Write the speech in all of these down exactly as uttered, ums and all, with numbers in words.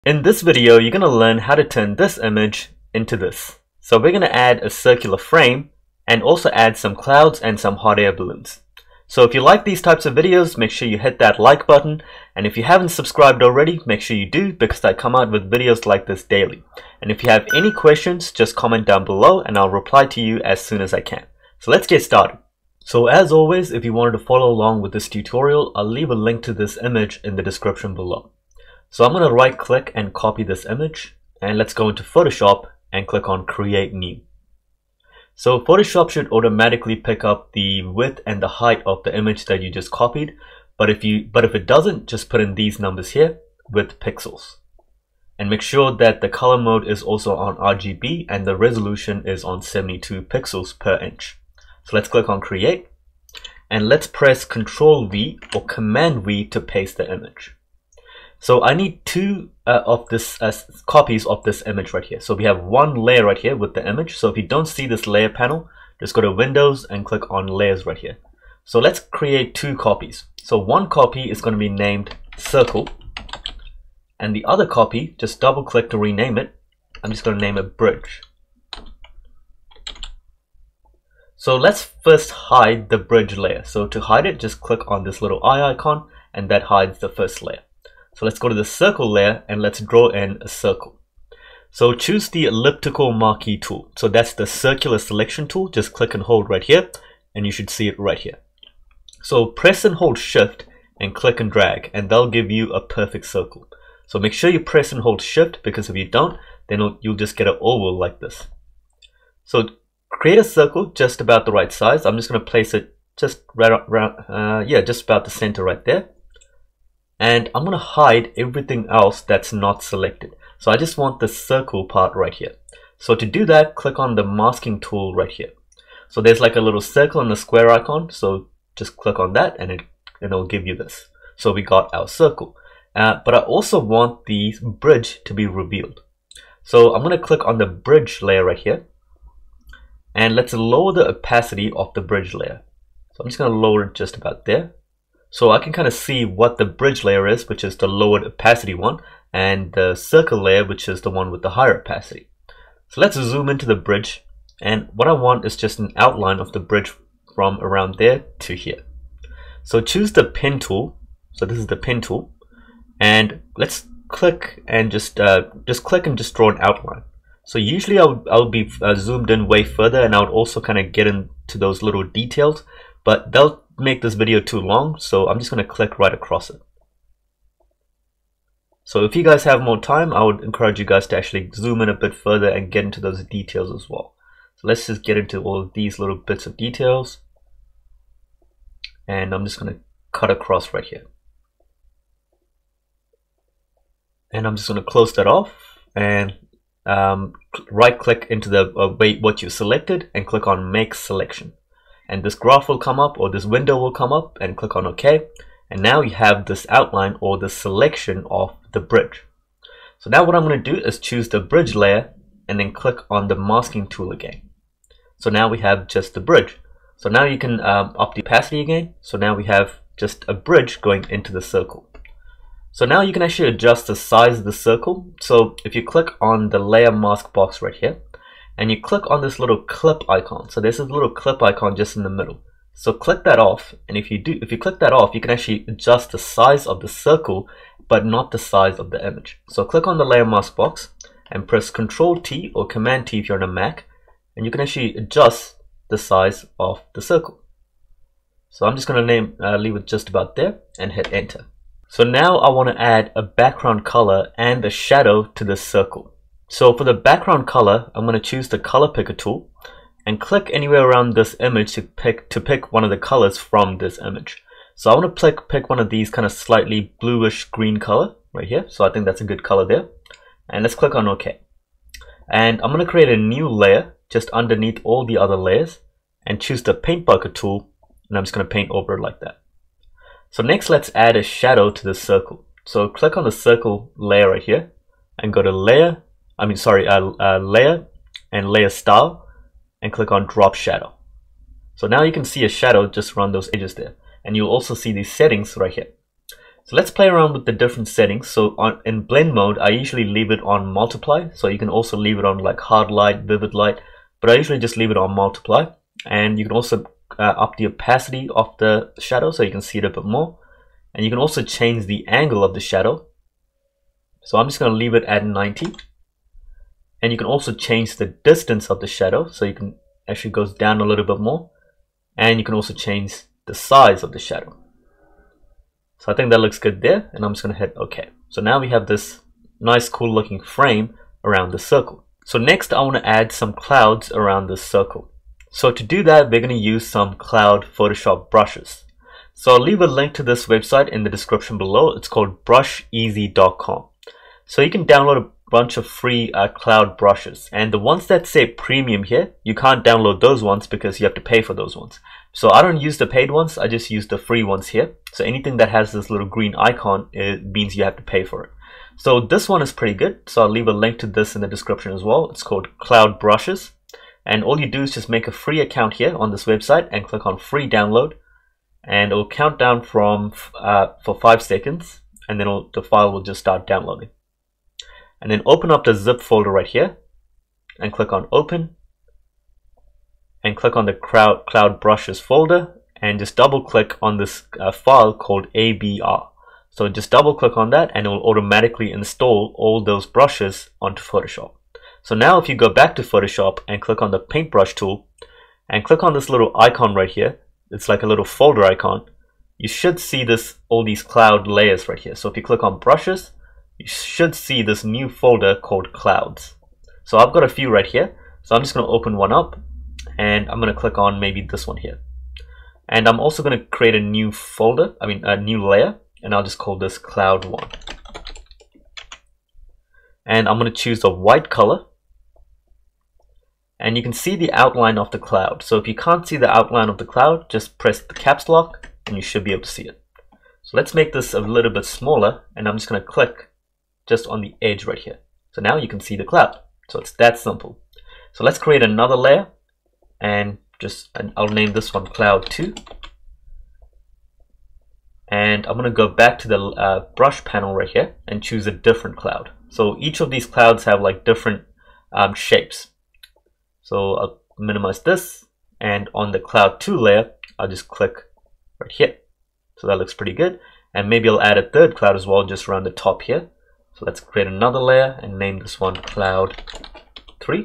In this video, you're going to learn how to turn this image into this. So we're going to add a circular frame and also add some clouds and some hot air balloons. So if you like these types of videos, make sure you hit that like button. And if you haven't subscribed already, make sure you do, because I come out with videos like this daily. And if you have any questions, just comment down below and I'll reply to you as soon as I can. So let's get started. So as always, if you wanted to follow along with this tutorial, I'll leave a link to this image in the description below. So I'm going to right click and copy this image, and let's go into Photoshop and click on Create New. So Photoshop should automatically pick up the width and the height of the image that you just copied, but if you but if it doesn't, just put in these numbers here with pixels. And make sure that the color mode is also on R G B and the resolution is on seventy-two pixels per inch. So let's click on Create, and let's press Control V or Command V to paste the image. So I need two uh, of this uh, copies of this image right here. So we have one layer right here with the image. So if you don't see this layer panel, just go to Windows and click on Layers right here. So let's create two copies. So one copy is going to be named Circle, and the other copy, just double click to rename it. I'm just going to name it Bridge. So let's first hide the bridge layer. So to hide it, just click on this little eye icon, and that hides the first layer. So let's go to the circle layer and let's draw in a circle. So choose the elliptical marquee tool. So that's the circular selection tool. Just click and hold right here and you should see it right here. So press and hold shift and click and drag, and they'll give you a perfect circle. So make sure you press and hold shift, because if you don't, then you'll just get an oval like this. So create a circle just about the right size. I'm just going to place it just right around, uh, yeah, just about the center right there. And I'm going to hide everything else that's not selected. So I just want the circle part right here. So to do that, click on the masking tool right here. So there's like a little circle and a square icon. So just click on that and it, and it'll give you this. So we got our circle. Uh, but I also want the bridge to be revealed. So I'm going to click on the bridge layer right here. And let's lower the opacity of the bridge layer. So I'm just going to lower it just about there. So I can kind of see what the bridge layer is, which is the lowered opacity one, and the circle layer, which is the one with the higher opacity. So let's zoom into the bridge, and what I want is just an outline of the bridge from around there to here. So choose the pen tool. So this is the pen tool, and let's click and just uh, just click and just draw an outline. So usually I would, I would be uh, zoomed in way further, and I would also kind of get into those little details, but they'll make this video too long, so I'm just going to click right across it. So if you guys have more time, I would encourage you guys to actually zoom in a bit further and get into those details as well. So let's just get into all of these little bits of details, and I'm just going to cut across right here, and I'm just going to close that off and um, right click into the uh, wait what you selected and click on Make Selection. And this graph will come up, or this window will come up, and click on OK. And now you have this outline or the selection of the bridge. So now what I'm going to do is choose the bridge layer and then click on the masking tool again. So now we have just the bridge. So now you can um, up the opacity again. So now we have just a bridge going into the circle. So now you can actually adjust the size of the circle. So if you click on the layer mask box right here, and you click on this little clip icon. So there's this little clip icon just in the middle. So click that off, and if you do, if you click that off, you can actually adjust the size of the circle, but not the size of the image. So click on the layer mask box and press Control T or Command T if you're on a Mac, and you can actually adjust the size of the circle. So I'm just going to name uh, leave it just about there and hit Enter. So now I want to add a background color and a shadow to this circle. So for the background color, I'm going to choose the color picker tool and click anywhere around this image to pick to pick one of the colors from this image. So I want to pick, pick one of these kind of slightly bluish green color right here. So I think that's a good color there. And let's click on OK. And I'm going to create a new layer just underneath all the other layers and choose the paint bucket tool. And I'm just going to paint over it like that. So next, let's add a shadow to the circle. So click on the circle layer right here and go to Layer. I mean, sorry, uh, uh, layer and layer style, and click on drop shadow. So now you can see a shadow just around those edges there, and you'll also see these settings right here. So let's play around with the different settings. So on, in blend mode, I usually leave it on multiply. So you can also leave it on like hard light, vivid light, but I usually just leave it on multiply. And you can also uh, up the opacity of the shadow so you can see it a bit more. And you can also change the angle of the shadow. So I'm just going to leave it at ninety. And you can also change the distance of the shadow, so you can actually goes down a little bit more. And you can also change the size of the shadow. So I think that looks good there, and I'm just going to hit OK. So now we have this nice cool looking frame around the circle. So next I want to add some clouds around this circle. So to do that, we're going to use some cloud Photoshop brushes. So I'll leave a link to this website in the description below. It's called brush easy dot com. So you can download a bunch of free uh, cloud brushes, and the ones that say premium here, you can't download those ones because you have to pay for those ones. So I don't use the paid ones, I just use the free ones here. So anything that has this little green icon, it means you have to pay for it. So this one is pretty good, so I'll leave a link to this in the description as well. It's called Cloud Brushes, and all you do is just make a free account here on this website and click on free download, and it will count down from uh, for five seconds, and then it'll, the file will just start downloading. And then open up the zip folder right here and click on open, and click on the cloud, cloud brushes folder, and just double click on this uh, file called A B R. So just double click on that and it will automatically install all those brushes onto Photoshop. So now if you go back to Photoshop and click on the paintbrush tool and click on this little icon right here, it's like a little folder icon, you should see this all these cloud layers right here. So if you click on brushes, you should see this new folder called clouds. So I've got a few right here, so I'm just going to open one up and I'm going to click on maybe this one here, and I'm also going to create a new folder, I mean a new layer, and I'll just call this cloud one, and I'm going to choose a white color, and you can see the outline of the cloud. So if you can't see the outline of the cloud, just press the caps lock and you should be able to see it. So let's make this a little bit smaller, and I'm just going to click just on the edge right here. So now you can see the cloud. So it's that simple. So let's create another layer, and just and I'll name this one cloud two. And I'm going to go back to the uh, brush panel right here and choose a different cloud. So each of these clouds have like different um, shapes. So I'll minimize this, and on the cloud two layer, I'll just click right here. So that looks pretty good. And maybe I'll add a third cloud as well just around the top here. So let's create another layer and name this one cloud three.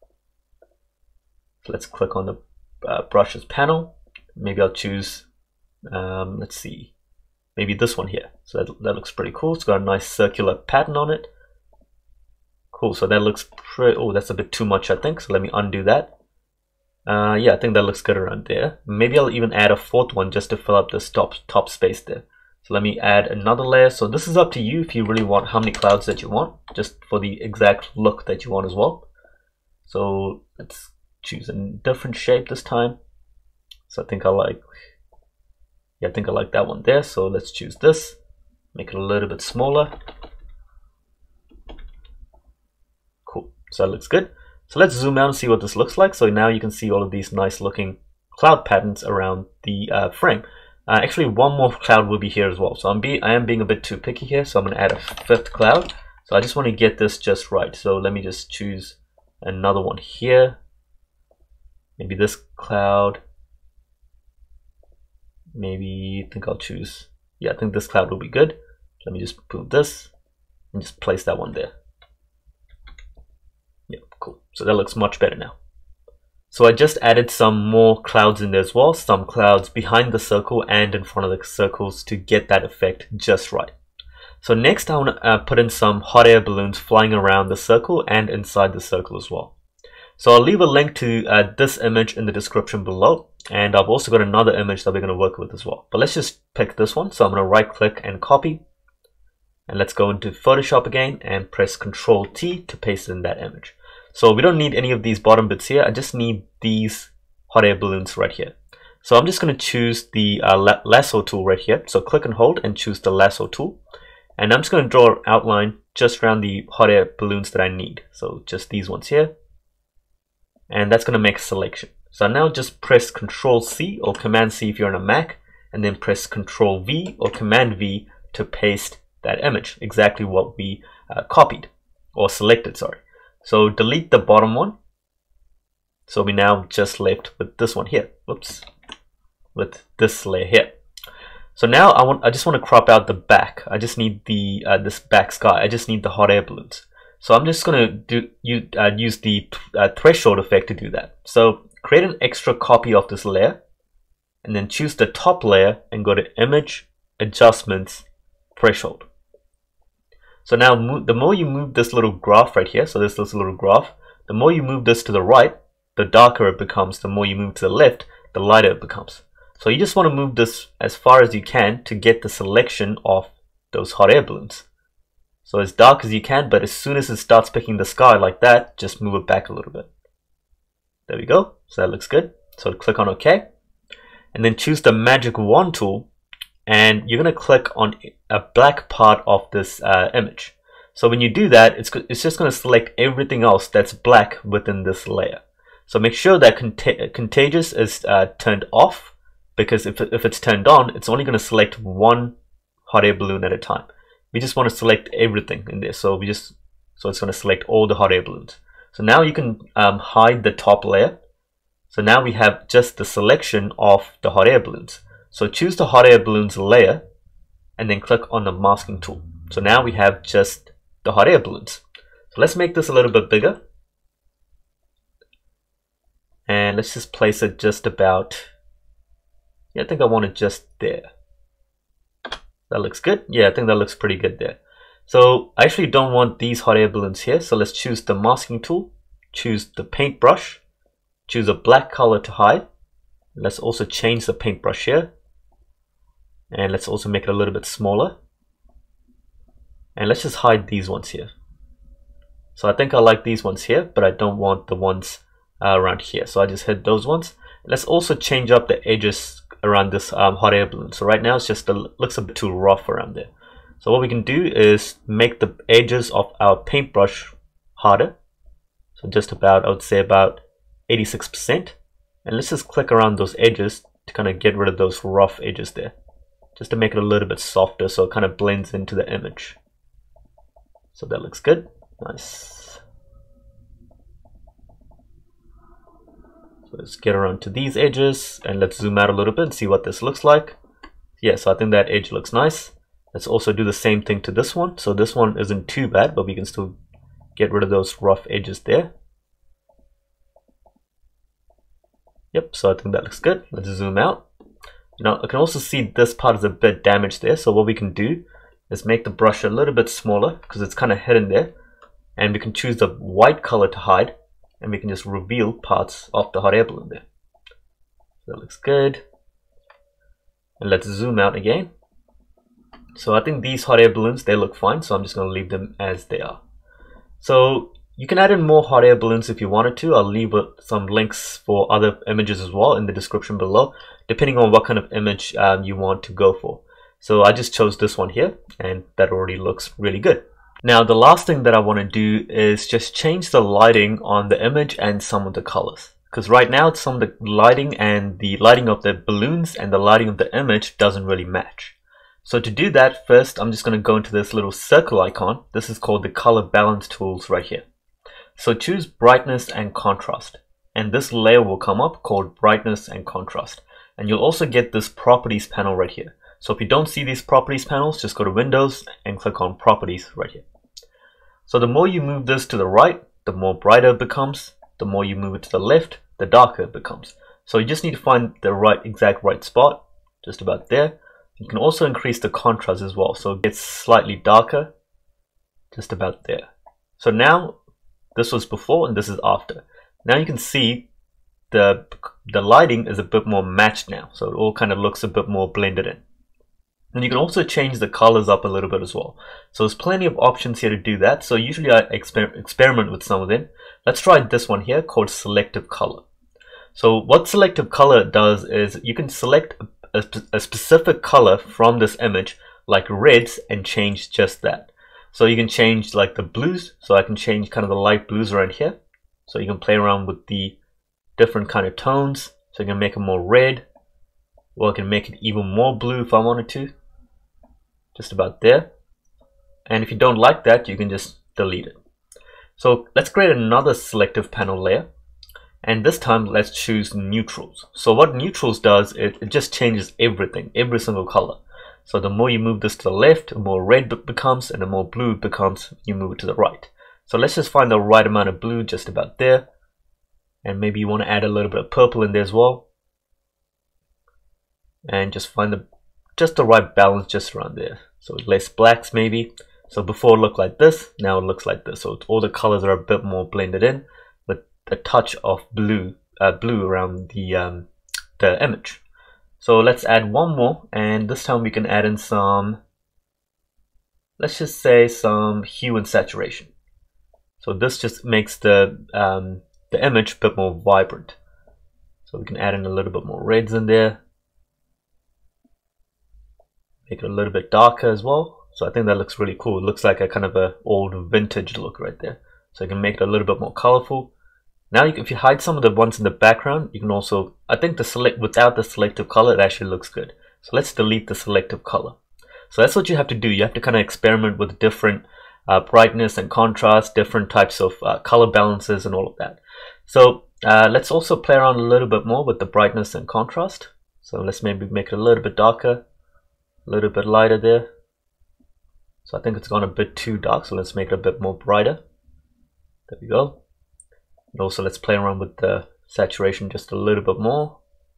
So let's click on the uh, brushes panel. Maybe I'll choose, um, let's see, maybe this one here. So that, that looks pretty cool. It's got a nice circular pattern on it. Cool, so that looks pretty, oh, that's a bit too much I think. So let me undo that. Uh, yeah, I think that looks good around there. Maybe I'll even add a fourth one just to fill up this top, top space there. So let me add another layer. So this is up to you if you really want how many clouds that you want, just for the exact look that you want as well. So let's choose a different shape this time. So I think I like, yeah, I think I like that one there. So let's choose this, make it a little bit smaller. Cool, so that looks good. So let's zoom out and see what this looks like. So now you can see all of these nice looking cloud patterns around the uh, frame. Uh, actually, one more cloud will be here as well. So I'm be I am being a bit too picky here, so I'm going to add a fifth cloud. So I just want to get this just right. So let me just choose another one here. Maybe this cloud. Maybe I think I'll choose. Yeah, I think this cloud will be good. Let me just move this and just place that one there. Yeah, cool. So that looks much better now. So I just added some more clouds in there as well, some clouds behind the circle and in front of the circles to get that effect just right. So next I want to uh, put in some hot air balloons flying around the circle and inside the circle as well. So I'll leave a link to uh, this image in the description below, and I've also got another image that we're going to work with as well. But let's just pick this one. So I'm going to right click and copy, and let's go into Photoshop again and press control T to paste in that image. So we don't need any of these bottom bits here. I just need these hot air balloons right here. So I'm just going to choose the uh, lasso tool right here. So click and hold and choose the lasso tool. And I'm just going to draw an outline just around the hot air balloons that I need. So just these ones here. And that's going to make a selection. So now just press control C or command C if you're on a Mac. And then press control V or command V to to paste that image, exactly what we uh, copied or selected, sorry. So delete the bottom one. So we now just left with this one here. Whoops, with this layer here. So now I want, I just want to crop out the back. I just need the uh, this back sky. I just need the hot air balloons. So I'm just gonna do you uh, use the uh, threshold effect to do that. So create an extra copy of this layer, and then choose the top layer and go to Image, Adjustments, Threshold. So now move, the more you move this little graph right here, so this, this little graph, the more you move this to the right, the darker it becomes. The more you move to the left, the lighter it becomes. So you just want to move this as far as you can to get the selection of those hot air balloons. So as dark as you can, but as soon as it starts picking the sky like that, just move it back a little bit. There we go. So that looks good. So click on OK. And then choose the magic wand tool, and you're going to click on a black part of this uh, image. So when you do that, it's, it's just going to select everything else that's black within this layer. So make sure that cont contagious is uh, turned off, because if, if it's turned on, it's only going to select one hot air balloon at a time. We just want to select everything in there. So we just so it's going to select all the hot air balloons. So now you can um, hide the top layer. So now we have just the selection of the hot air balloons. So choose the hot air balloons layer and then click on the masking tool. So now we have just the hot air balloons. So let's make this a little bit bigger. And let's just place it just about, yeah, I think I want it just there. That looks good. Yeah, I think that looks pretty good there. So I actually don't want these hot air balloons here. So let's choose the masking tool, choose the paintbrush, choose a black color to hide. Let's also change the paintbrush here. And let's also make it a little bit smaller. And let's just hide these ones here. So I think I like these ones here, but I don't want the ones uh, around here. So I just hit those ones. Let's also change up the edges around this um, hot air balloon. So right now it's just a, looks a bit too rough around there. So what we can do is make the edges of our paintbrush harder. So just about, I would say about eighty-six percent. And let's just click around those edges to kind of get rid of those rough edges there, just to make it a little bit softer so it kind of blends into the image. So that looks good. Nice. So let's get around to these edges and let's zoom out a little bit and see what this looks like. Yeah, so I think that edge looks nice. Let's also do the same thing to this one. So this one isn't too bad, but we can still get rid of those rough edges there. Yep, so I think that looks good. Let's zoom out. Now I can also see this part is a bit damaged there. So what we can do is make the brush a little bit smaller because it's kind of hidden there. And we can choose the white color to hide. And we can just reveal parts of the hot air balloon there. So that looks good. And let's zoom out again. So I think these hot air balloons, they look fine. So I'm just going to leave them as they are. So you can add in more hot air balloons if you wanted to. I'll leave some links for other images as well in the description below, depending on what kind of image um, you want to go for. So I just chose this one here, and that already looks really good. Now the last thing that I want to do is just change the lighting on the image and some of the colors. Because right now some of the lighting and the lighting of the balloons and the lighting of the image doesn't really match. So to do that, first I'm just going to go into this little circle icon. This is called the color balance tools right here. So choose brightness and contrast. And this layer will come up called brightness and contrast. And you'll also get this properties panel right here. So if you don't see these properties panels, just go to Windows and click on Properties right here. So the more you move this to the right, the more brighter it becomes. The more you move it to the left, the darker it becomes. So you just need to find the right exact right spot, just about there. You can also increase the contrast as well, so it gets slightly darker, just about there. So now, this was before and this is after. Now you can see the, the lighting is a bit more matched now, so it all kind of looks a bit more blended in. And you can also change the colors up a little bit as well. So there's plenty of options here to do that. So usually I exper experiment with some of them. Let's try this one here called selective color. So what selective color does is you can select a, a specific color from this image, like reds, and change just that. So you can change like the blues. So I can change kind of the light blues around here. So you can play around with the different kind of tones. So you can make it more red, or I can make it even more blue if I wanted to. just about there. And if you don't like that, you can just delete it. So let's create another selective panel layer. And this time let's choose neutrals. So what neutrals does, it, it just changes everything, every single color. So the more you move this to the left, the more red it becomes, and the more blue it becomes, you move it to the right. So let's just find the right amount of blue just about there. And maybe you want to add a little bit of purple in there as well. And just find the just the right balance just around there. So less blacks maybe. So before it looked like this, now it looks like this. So all the colors are a bit more blended in, with a touch of blue, uh, blue around the um, the image. So let's add one more, and this time we can add in some, let's just say some hue and saturation. So this just makes the um, the image a bit more vibrant. So we can add in a little bit more reds in there. Make it a little bit darker as well. So I think that looks really cool. It looks like a kind of a old vintage look right there. So you can make it a little bit more colorful. Now you can, if you hide some of the ones in the background, you can also, I think the select without the selective color, it actually looks good. So let's delete the selective color. So that's what you have to do. You have to kind of experiment with different uh, brightness and contrast, different types of uh, color balances and all of that. So uh, let's also play around a little bit more with the brightness and contrast. So let's maybe make it a little bit darker, a little bit lighter there. So I think it's gone a bit too dark, so let's make it a bit more brighter. There we go. And also let's play around with the saturation just a little bit more.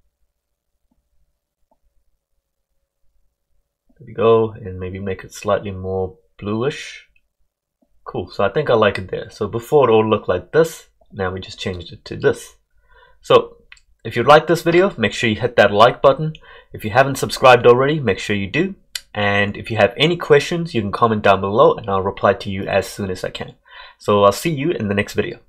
There we go, and maybe make it slightly more bluish. Cool, so I think I like it there. So before it all looked like this, now we just changed it to this. So if you like this video, make sure you hit that like button. If you haven't subscribed already, make sure you do. And if you have any questions, you can comment down below and I'll reply to you as soon as I can. So I'll see you in the next video.